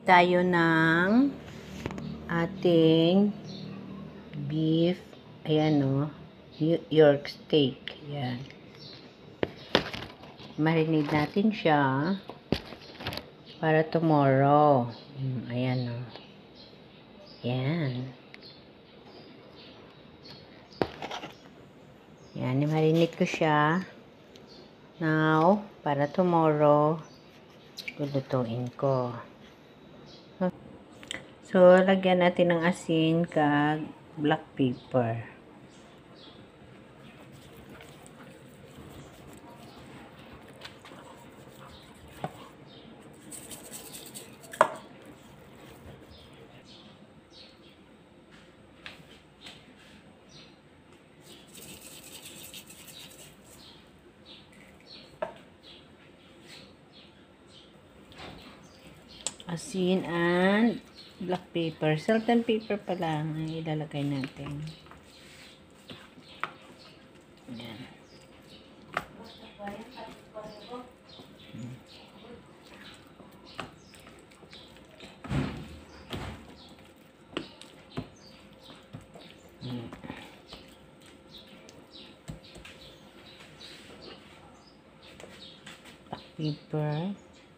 Tayo ng ating beef, ayan o, York steak. Ayan. Marinate natin siya para tomorrow. Ayan o. Ayan. Ayan, marinate ko siya. Now, para tomorrow, lulutuin ko. So, lagyan natin ng asin kag black pepper. Asin and black pepper. Salt and pepper pa lang ang ilalagay natin. Ayan. Black pepper.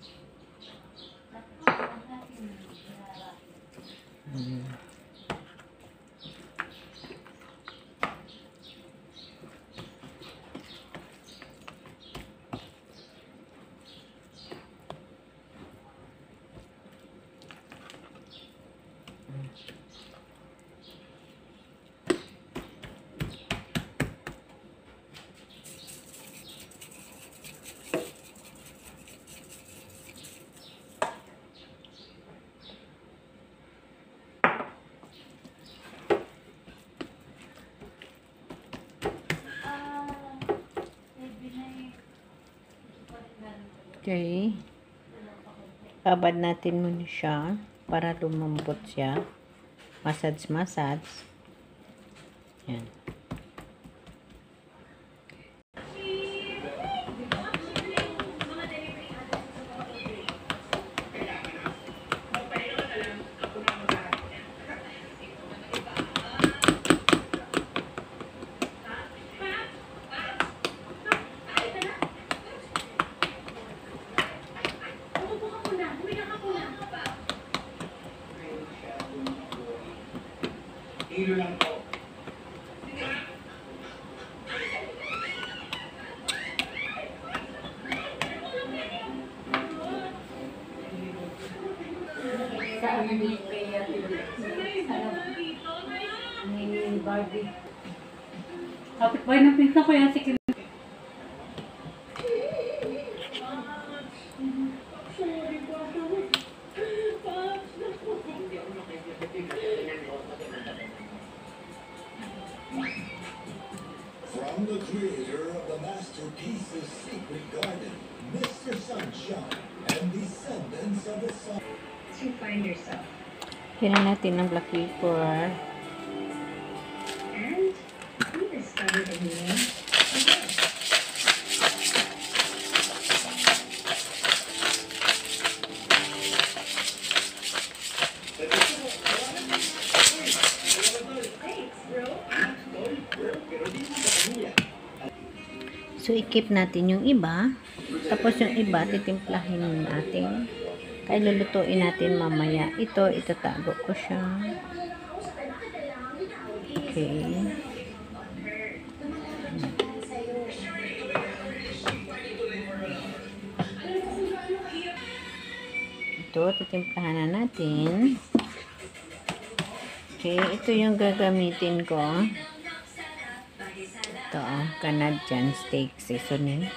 Okay. Babad natin muna siya para lumambot siya. Massage. Yan. Ilo lang po. Saan na dito kaya ni Barbie? Kapit ba ng pinta ko yan si Kim? From the creator of the masterpieces Secret Garden, Mr. Sunshine, and Descendants of the Sun. To find yourself. Kailan natin ng black pepper. And we discovered a new So, i-keep natin yung iba. Tapos yung iba, titimplahin natin. Kaya lulutuin natin mamaya. Ito, itatago ko siya. Okay. Ito, titimplahan na natin. Okay, ito yung gagamitin ko. Ito, Canadian steak seasoning.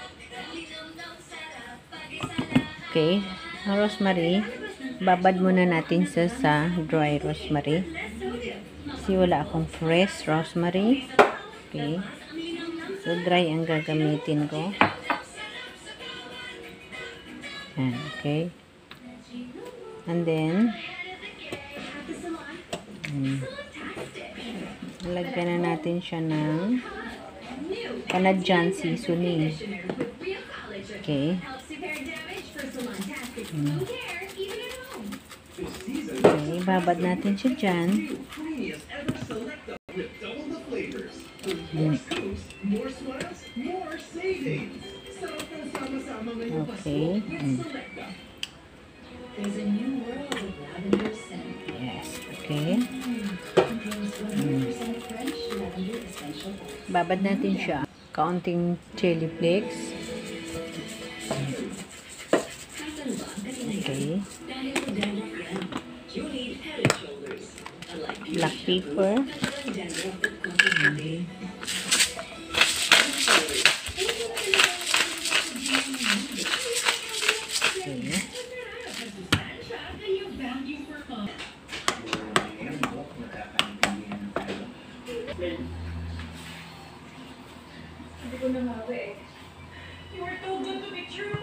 Okay, rosemary. Babad muna natin sa dry rosemary. Kasi wala akong fresh rosemary. Okay. So, dry ang gagamitin ko. Ayan, okay. And then, lagyan na natin siya ng Canadian seasoning. Okay. Ibabad natin siya dyan. Okay. Yes. Okay. Babad natin siya. Kaunting chili flakes. Okay. Black pepper. Okay. Hindi ko na mawi eh. You were too good to be true.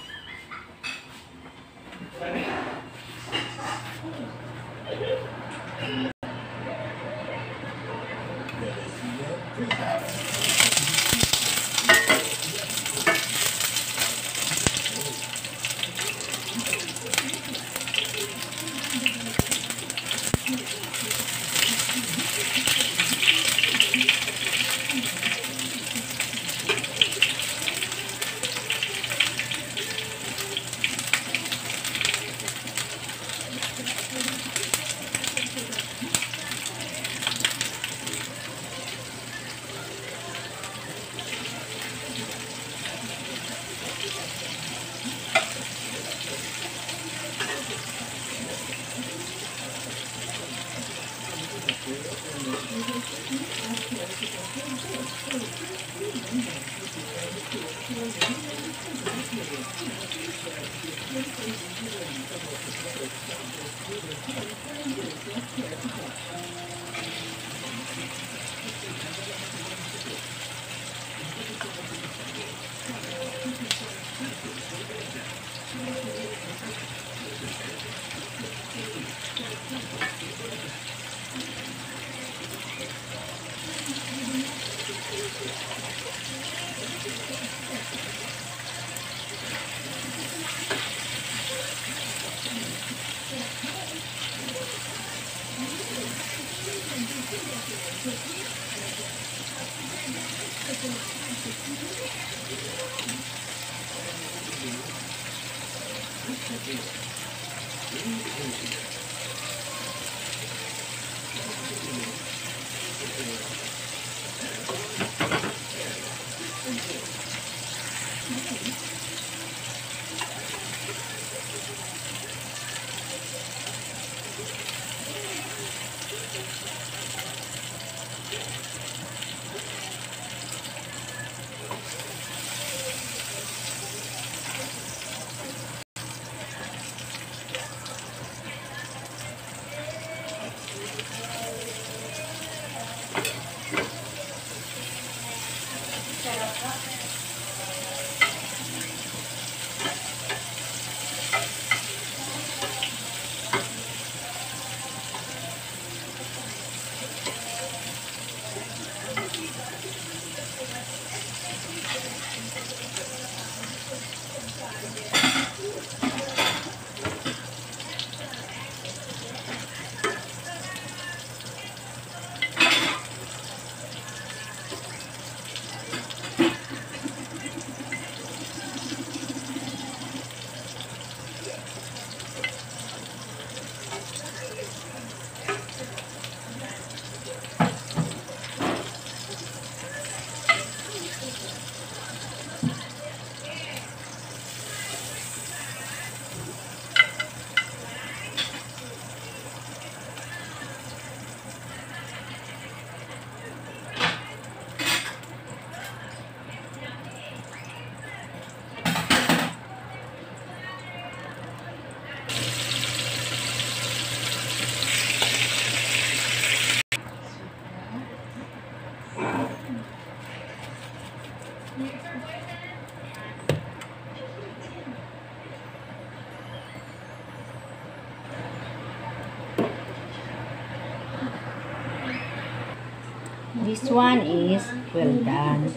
This one is well done.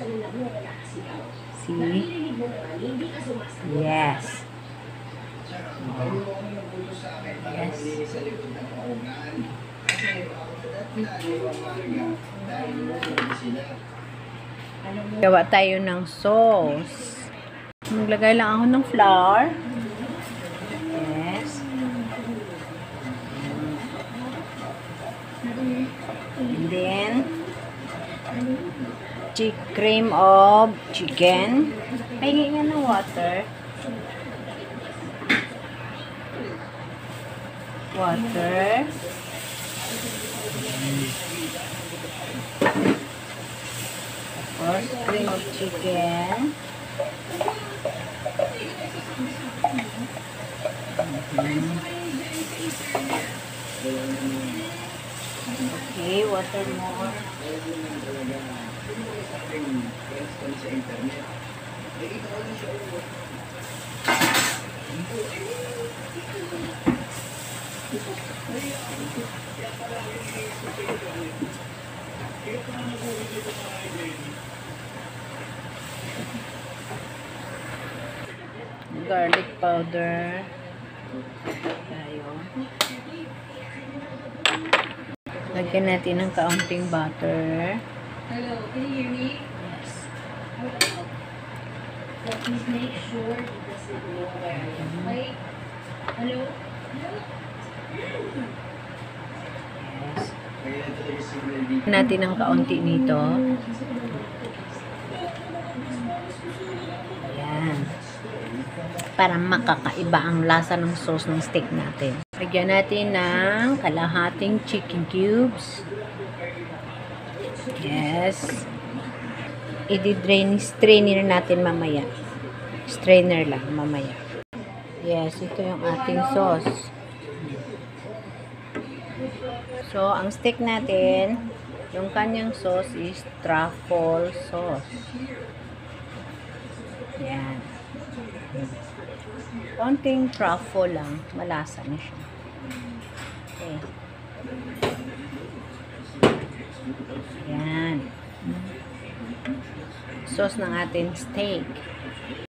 See? Yes. Yes. Gawa tayo ng sauce. Maglagay lang ako ng flour. Yes. And then, cream of chicken. Pahingi nga ng water. Water. Tapos, cream of chicken. Okay, water more. Garlic powder. Tayo. Lagyan natin ng kaunting butter. Hello, can you hear me? Yes. But please make sure it doesn't know where I am. Wait. Hello? Yes. Natin ng kaunti nito. Ayan. Para makakaiba ang lasa ng sauce ng steak natin. Lagyan natin ng kalahating chicken cubes. Yes. Strainer natin mamaya. Strainer lang mamaya. Yes, ito yung ating sauce. So, ang steak natin, yung kanyang sauce is truffle sauce. Yan. Konting truffle lang. Malasa na siya. Okay. Yan. Sauce ng ating steak.